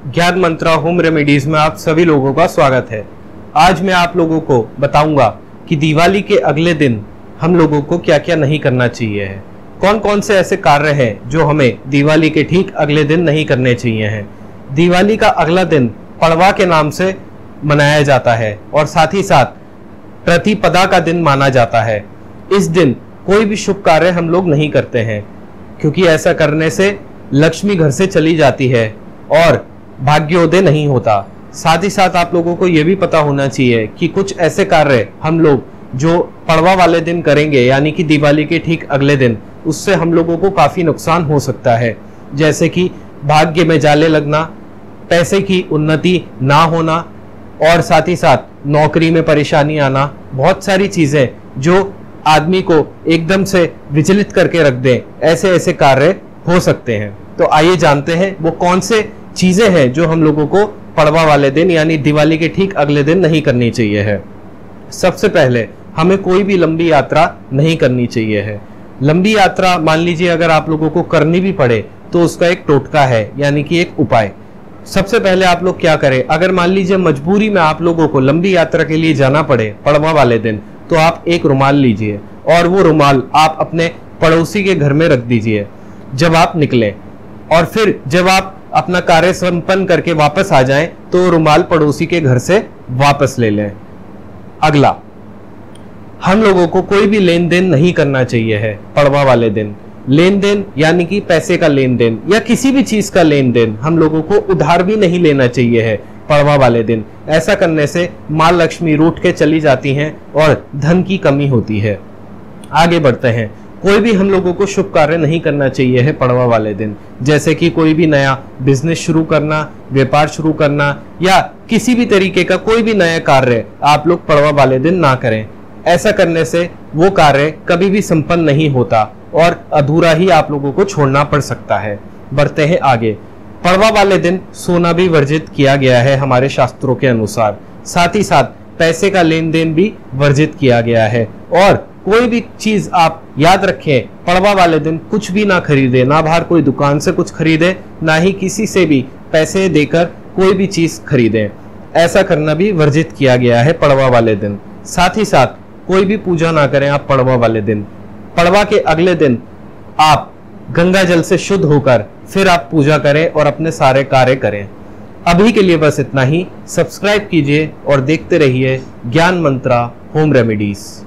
ज्ञान मंत्रा home remedies में आप सभी लोगों का स्वागत है। आज मैं आप लोगों को बताऊंगा कि दिवाली के अगले दिन हम लोगों को क्या क्या नहीं करना चाहिए है। कौन कौन से ऐसे कार्य हैं जो हमें दिवाली के ठीक अगले दिन नहीं करने चाहिए हैं। दिवाली का अगला दिन पड़वा के नाम से मनाया जाता है और साथ ही साथ प्रतिपदा का दिन माना जाता है। इस दिन कोई भी शुभ कार्य हम लोग नहीं करते हैं, क्योंकि ऐसा करने से लक्ष्मी घर से चली जाती है और भाग्योदय नहीं होता। साथ ही साथ आप लोगों को यह भी पता होना चाहिए कि कुछ ऐसे कार्य हम लोग जो पड़वा वाले दिन करेंगे, यानी कि दिवाली के ठीक अगले दिन, उससे हम लोगों को काफी नुकसान हो सकता है। जैसे कि भाग्य में जाले लगना, पैसे की उन्नति ना होना और साथ ही साथ नौकरी में परेशानी आना, बहुत सारी चीजें जो आदमी को एकदम से विचलित करके रख दें, ऐसे ऐसे कार्य हो सकते हैं। तो आइए जानते हैं वो कौन से चीजें हैं जो हम लोगों को पड़वा वाले दिन यानी दिवाली के ठीक अगले दिन नहीं करनी चाहिए है। सबसे पहले हमें कोई भी लंबी यात्रा नहीं करनी चाहिए है। लंबी यात्रा मान लीजिए अगर आप लोगों को करनी भी पड़े तो उसका एक टोटका है, यानी कि एक उपाय। सबसे पहले आप लोग क्या करें, अगर मान लीजिए मजबूरी में आप लोगों को लंबी यात्रा के लिए जाना पड़े पड़वा वाले दिन, तो आप एक रुमाल लीजिए और वो रुमाल आप अपने पड़ोसी के घर में रख दीजिए जब आप निकलें, और फिर जब आप अपना कार्य संपन्न करके वापस आ जाएं तो रुमाल पड़ोसी के घर से वापस ले लें। अगला, हम लोगों को कोई भी लेन देन नहीं करना चाहिए है पड़वा वाले दिन। लेन देन यानी कि पैसे का लेन देन या किसी भी चीज का लेन देन, हम लोगों को उधार भी नहीं लेना चाहिए है पड़वा वाले दिन। ऐसा करने से माँ लक्ष्मी रूठ के चली जाती हैं और धन की कमी होती है। आगे बढ़ते हैं। कोई भी हम लोगों को शुभ कार्य नहीं करना चाहिए है पड़वा वाले दिन, जैसे कि कोई भी नया बिजनेस शुरू करना, व्यापार शुरू करना या किसी भी तरीके का कोई भी नया कार्य आप लोग पड़वा वाले दिन ना करें। ऐसा करने से वो कार्य कभी भी संपन्न नहीं होता और अधूरा ही आप लोगों को छोड़ना पड़ सकता है। बढ़ते हैं आगे। पड़वा वाले दिन सोना भी वर्जित किया गया है हमारे शास्त्रों के अनुसार। साथ ही साथ पैसे का लेन देन भी वर्जित किया गया है। और कोई भी चीज आप याद रखें, पड़वा वाले दिन कुछ भी ना खरीदे, ना बाहर कोई दुकान से कुछ खरीदे, ना ही किसी से भी पैसे देकर कोई भी चीज खरीदें। ऐसा करना भी वर्जित किया गया है पड़वा वाले दिन। साथ ही साथ कोई भी पूजा ना करें आप पड़वा वाले दिन। पड़वा के अगले दिन आप गंगा जल से शुद्ध होकर फिर आप पूजा करें और अपने सारे कार्य करें। अभी के लिए बस इतना ही। सब्सक्राइब कीजिए और देखते रहिए ज्ञान मंत्रा होम रेमेडीज।